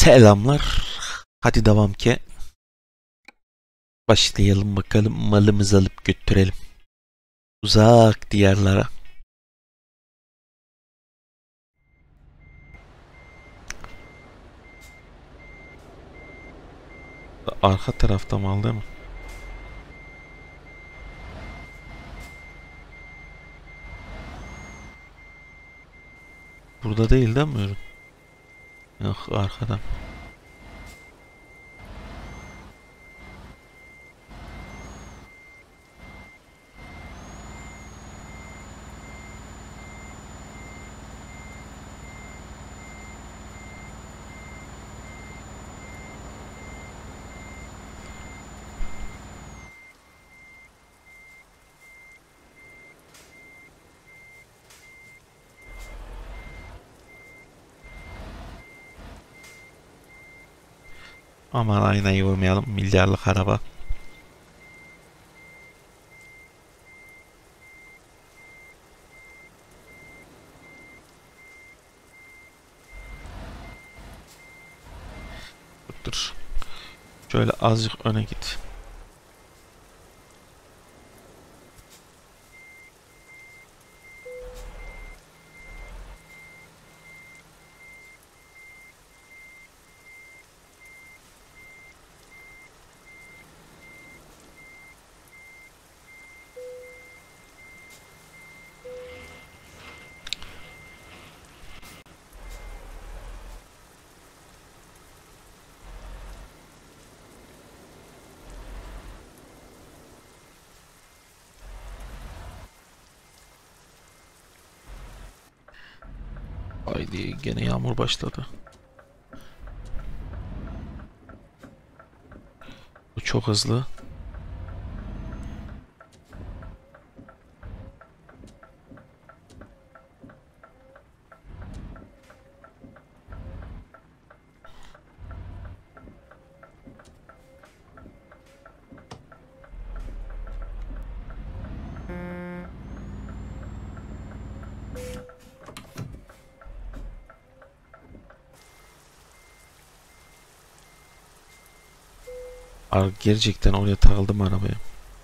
Selamlar. Hadi devam ki. Başlayalım bakalım, malımızı alıp götürelim. Uzak diyarlara. Arka tarafta mal değil mi? Burada değil mi ürün? Yok, arkadan. Aman aynayı vurmayalım, milyarlık araba. Dur. Şöyle azıcık öne git. Haydi, gene yağmur başladı. Bu çok hızlı. Gerçekten oraya takıldım arabaya.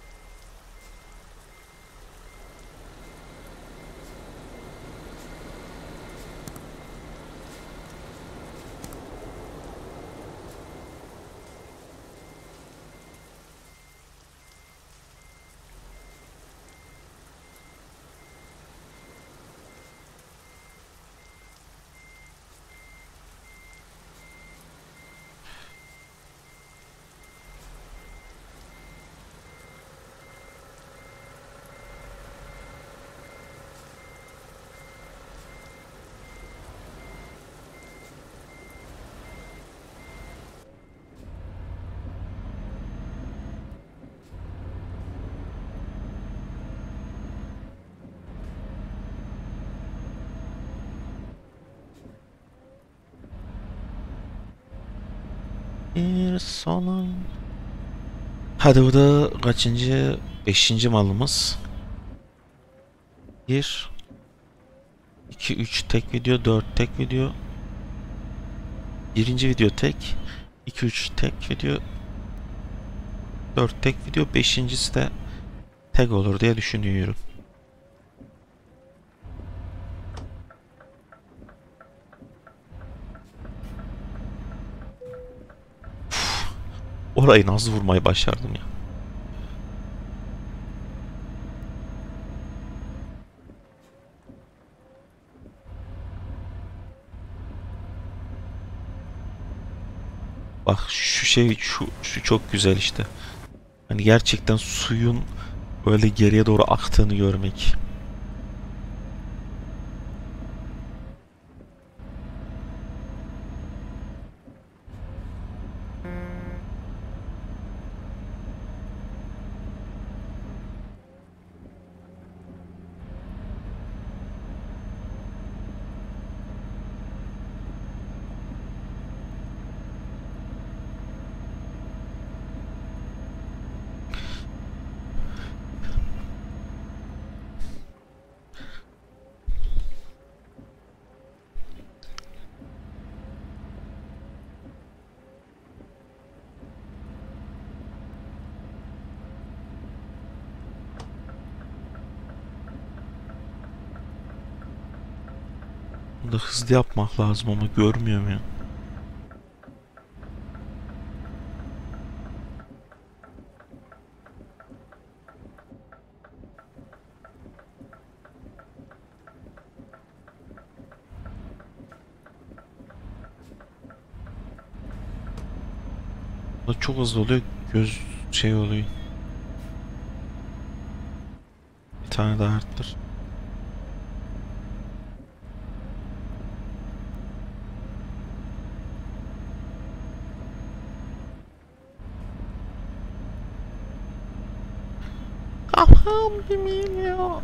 Bir sonun. Hadi, bu da kaçıncı? Beşinci malımız. Bir, iki, üç tek video, dört tek video. Birinci video tek. İki, üç tek video. Dört tek video. Beşincisi de tek olur diye düşünüyorum. Orayı nasıl vurmayı başardım ya. Bak şu şey, şu çok güzel işte. Hani gerçekten suyun böyle geriye doğru aktığını görmek. Bunu da hızlı yapmak lazım ama görmüyorum ya. Bu da çok hızlı oluyor. Göz şey oluyor. Bir tane daha arttır. Kafam bir milyon.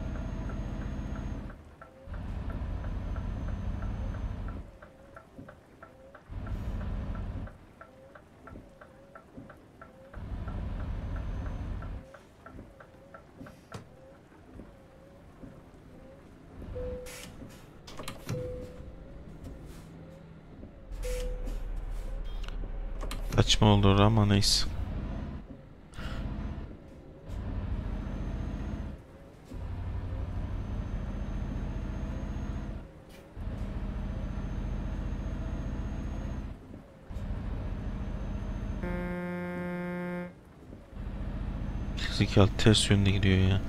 Saçma olur ama neyse. Zekalı ters yönde gidiyor ya.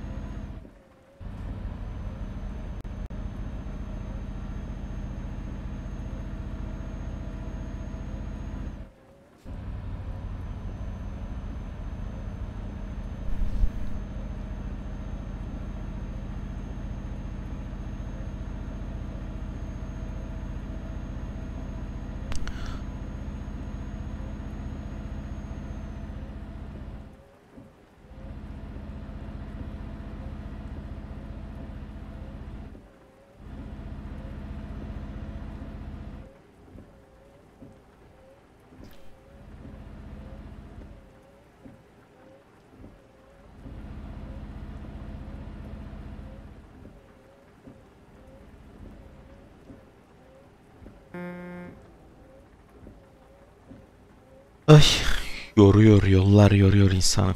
Ay, yoruyor, yollar yoruyor insanı.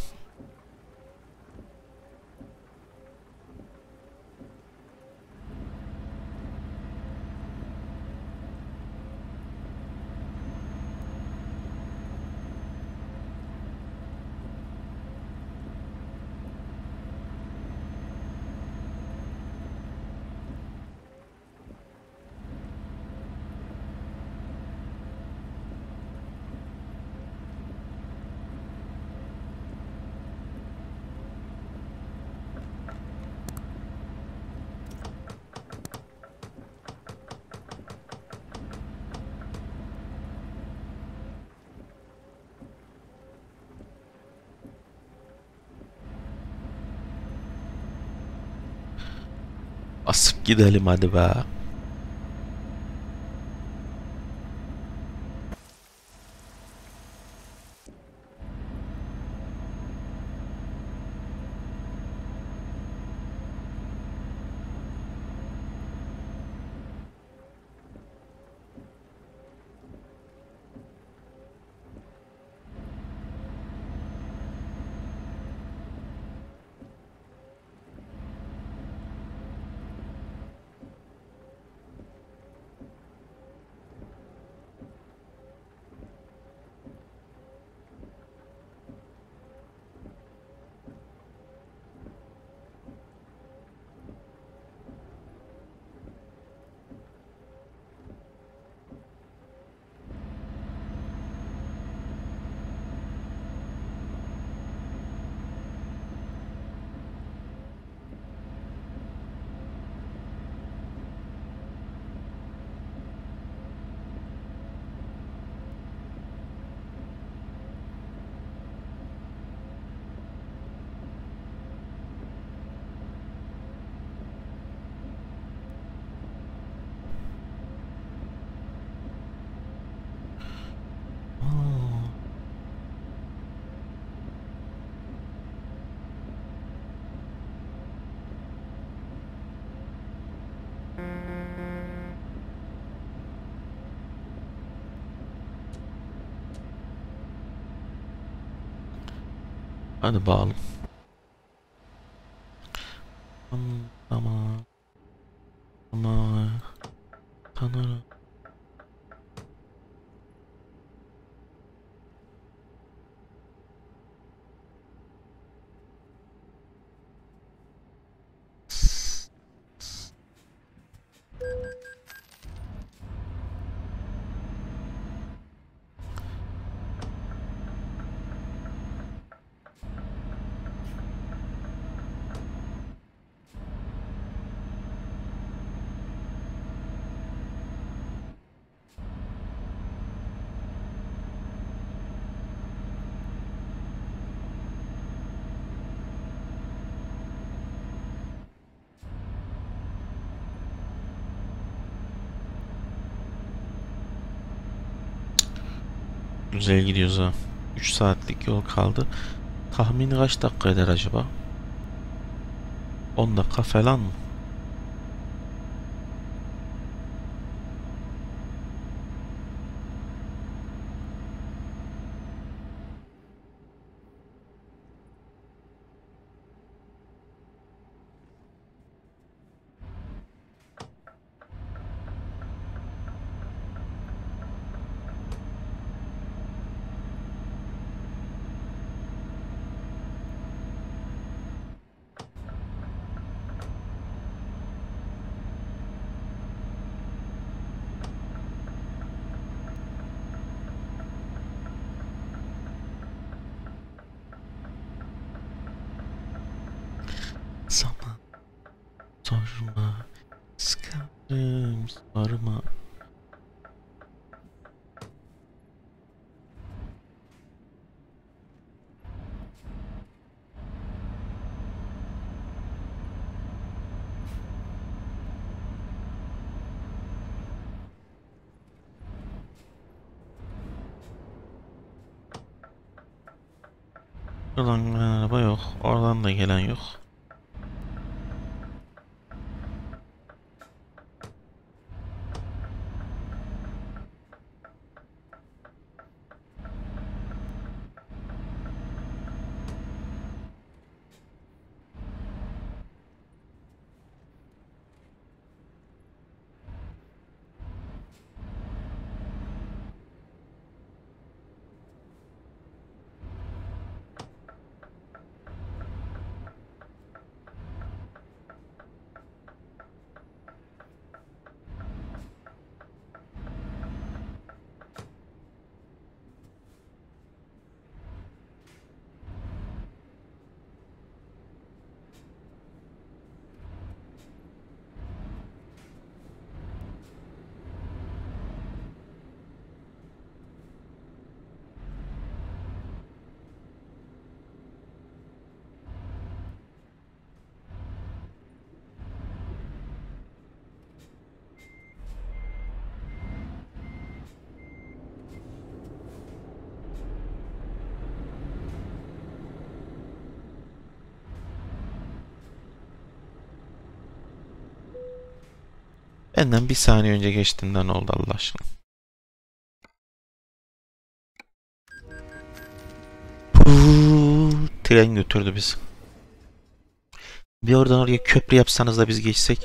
Asıp gidelim hadi be. Hadi bağlı. Tamam. Tamam. Tanrım. Güzel gidiyoruz ha. 3 saatlik yol kaldı. Tahmini kaç dakika eder acaba? 10 dakika falan mı? Zaman sorma. Sıkarım sorma. Buradan gelen araba yok. Oradan da gelen yok. Benden bir saniye önce geçtiğinden oldu Allah aşkına. Tren götürdü bizi. Bir oradan oraya köprü yapsanız da biz geçsek.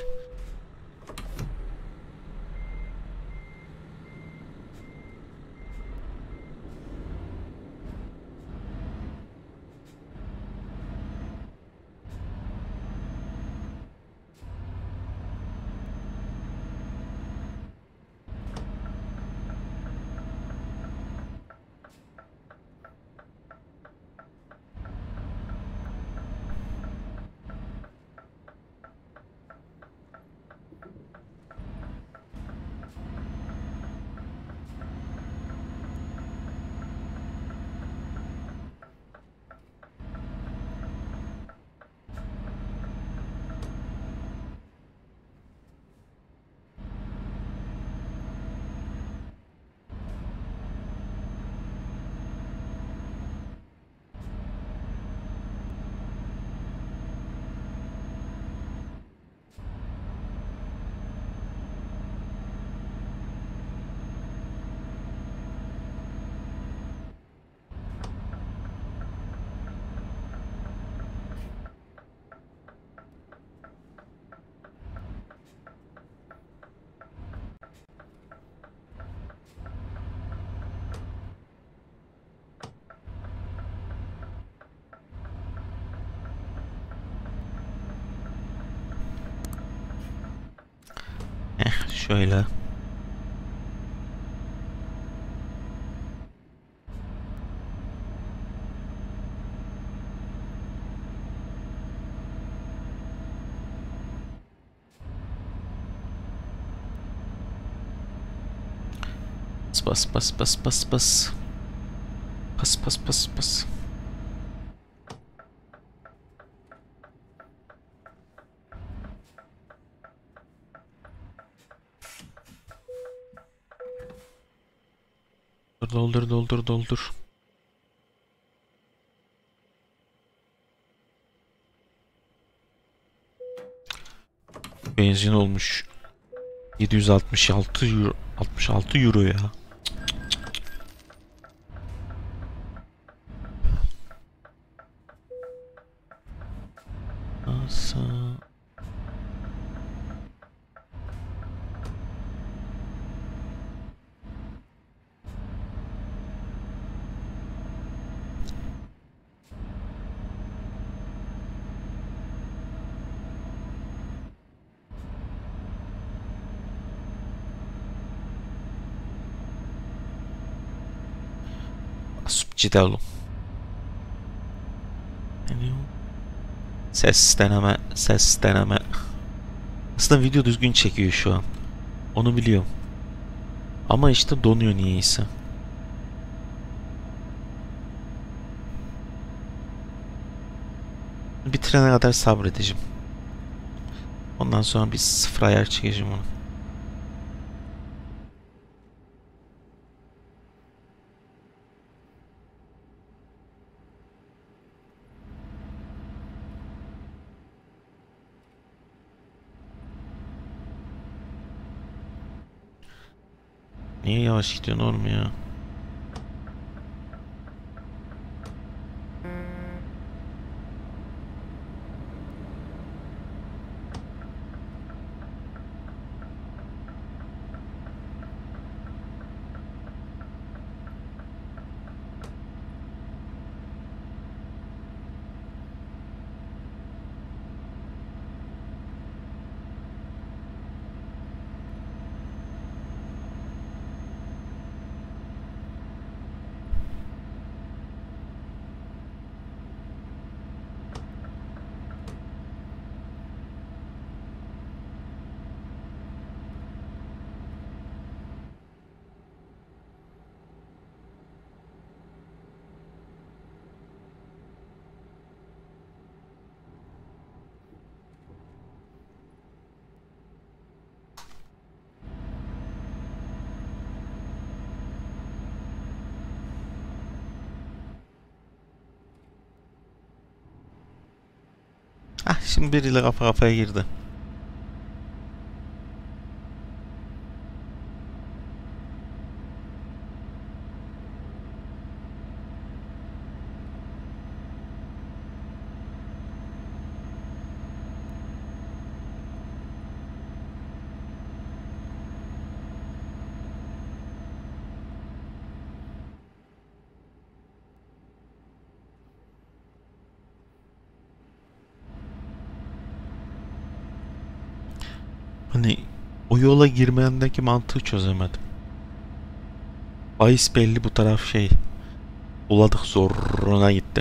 Şöyle. Bas bas bas bas bas. Bas bas bas bas. Doldur doldur doldur. Benzin olmuş 766 euro, 66 euro ya. Nasıl? Subcidello. Ses deneme, ses deneme. Aslında video düzgün çekiyor şu an. Onu biliyorum. Ama işte donuyor niyeyse. Bitirene kadar sabredeceğim. Ondan sonra bir sıfır ayar çekeceğim onu. Niye yavaş gidiyorsun oğlum ya? Ah, şimdi biriyle kafa kafaya girdi. Hani o yola girmendeki mantığı çözemedim. Bahis belli, bu taraf şey. Uladık zoruna gitti.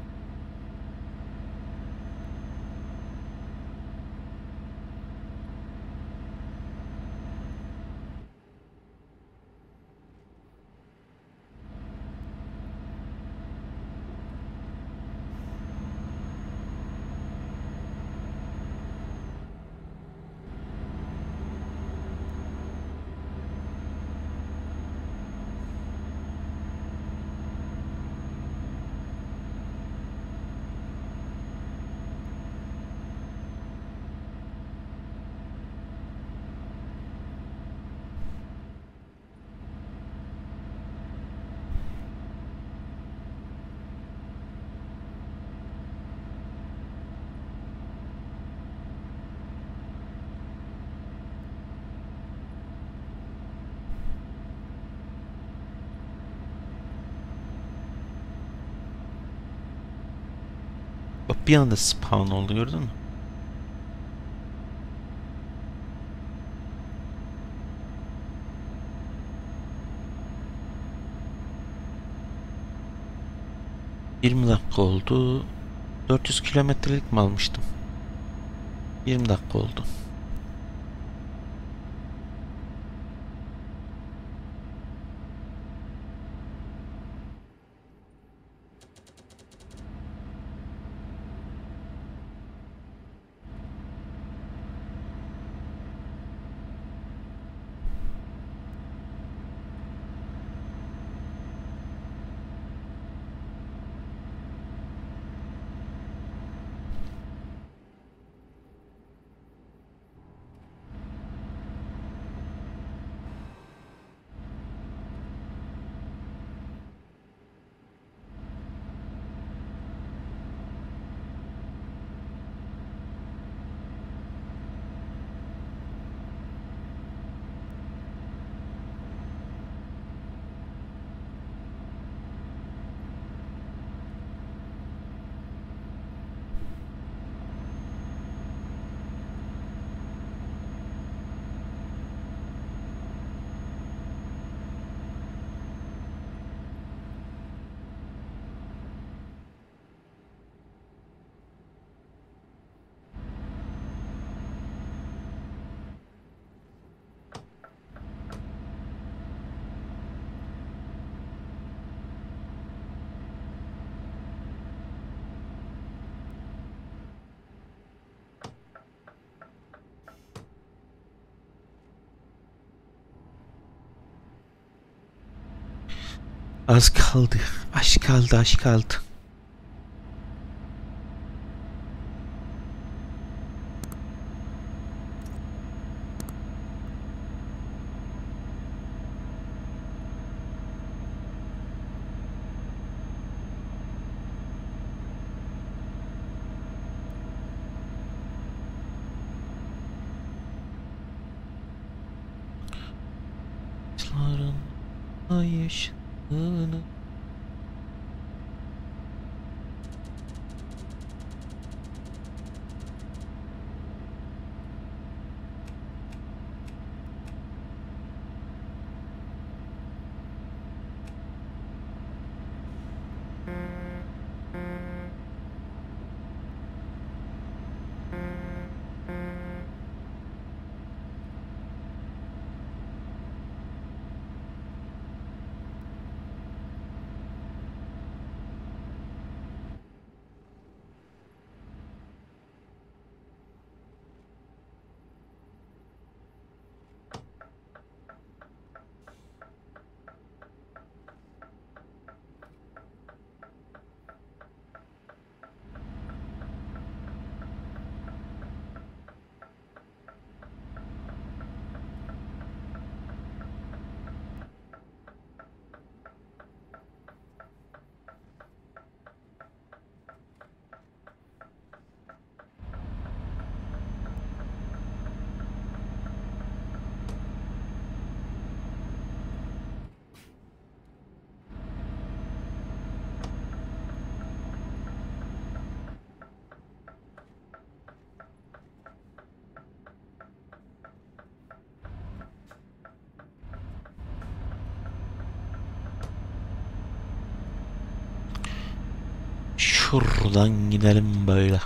Bak, bir anda spawn oldu, gördün mü? 20 dakika oldu. 400 kilometrelik mi almıştım? 20 dakika oldu. Az kaldı. Az kaldı, az kaldı. Sarın ay ışığını. Şuradan gidelim böyle.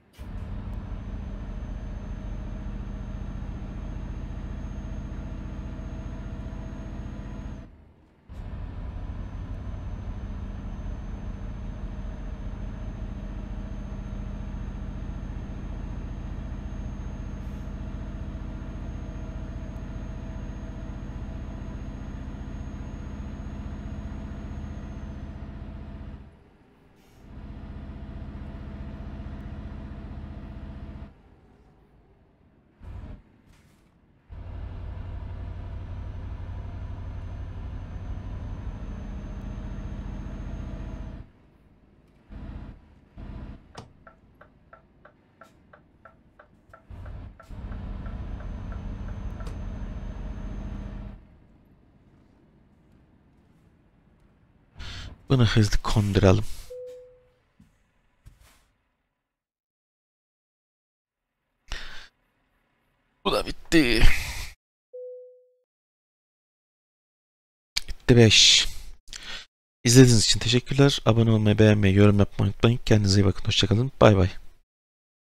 Bunu hızlı konduralım. Bu da bitti. Bitti 5. İzlediğiniz için teşekkürler. Abone olmayı, beğenmeyi, yorum yapmayı unutmayın. Kendinize iyi bakın. Hoşçakalın. Bay bay.